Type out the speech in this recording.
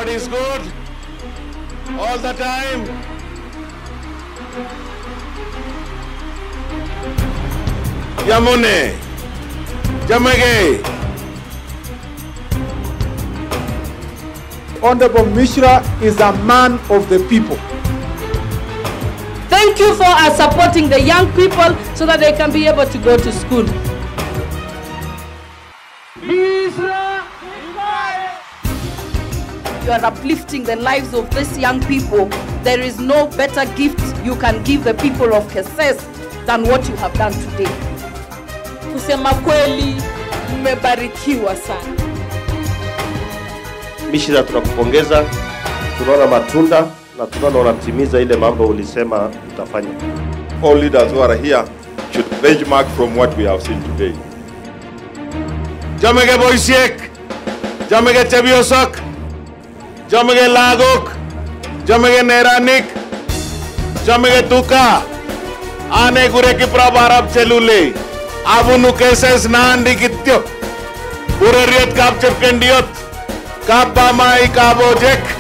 God is good all the time. Yamune, Jamage. Honorable Mishra is a man of the people. Thank you for supporting the young people so that they can be able to go to school. You are uplifting the lives of these young people. There is no better gift you can give the people of Keses than what you have done today. Kusema kweli, mmebarikiwa sana. Mishra, tunakupongeza. Tunaona matunda na tunaona unatimiza ile mambo ulisema utafanya. All leaders who are here should benchmark from what we have seen today. Jamage Boisiek, Jamage Chebiosok, Jamage Lagok, Jamage Neranik, Jamage Tuka, Ane Gureki Prabarab Chelule, Abunu Keses Nandi Kityo, Burariat Kapchep Kendiot, Kapamai Kabojek.